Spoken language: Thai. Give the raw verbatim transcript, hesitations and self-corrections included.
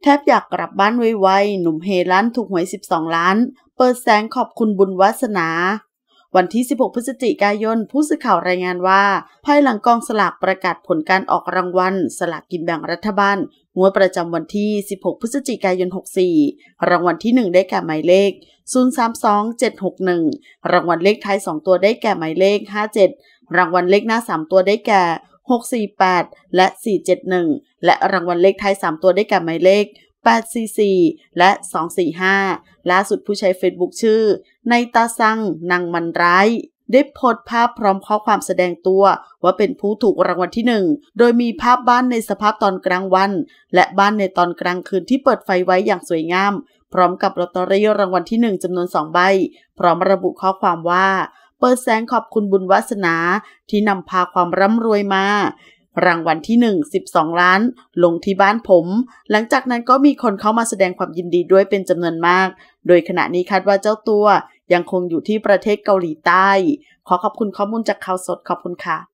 แทบอยากกลับบ้านไวๆหนุ่มเฮลั่นถูกหวยสิบสองล้านเปิดแสงขอบคุณบุญวาสนาวันที่สิบหกพฤศจิกายนผู้สื่อข่าวรายงานว่าภายหลังกองสลากประกาศผลการออกรางวัลสลากกินแบ่งรัฐบาลงวดประจำวันที่สิบหกพฤศจิกายนหกสี่รางวัลที่หนึ่งได้แก่หมายเลขศูนย์ สาม สอง เจ็ด หก หนึ่งรางวัลเลขท้ายสองตัวได้แก่หมายเลขห้าเจ็ดรางวัลเลขหน้าสามตัวได้แก่หก สี่ แปดและสี่ เจ็ด หนึ่งและรางวัลเลขท้ายสามตัวได้แก่หมายเลขแปด สี่ สี่และสอง สี่ ห้าล่าสุดผู้ใช้ Facebook ชื่อในตาซังนางมันร้ายได้โพสต์ภาพพร้อมข้อความแสดงตัวว่าเป็นผู้ถูกรางวัลที่หนึ่งโดยมีภาพบ้านในสภาพตอนกลางวันและบ้านในตอนกลางคืนที่เปิดไฟไว้อย่างสวยงามพร้อมกับลอตเตอรี่รางวัลที่หนึ่งจำนวนสองใบพร้อมระบุข้อความว่าเปิดแสงขอบคุณบุญวาสนาที่นำพาความร่ำรวยมารางวัลที่หนึ่ง สิบสองล้านลงที่บ้านผมหลังจากนั้นก็มีคนเข้ามาแสดงความยินดีด้วยเป็นจำนวนมากโดยขณะนี้คาดว่าเจ้าตัวยังคงอยู่ที่ประเทศเกาหลีใต้ขอขอบคุณข้อมูลจากข่าวสดขอบคุณค่ะ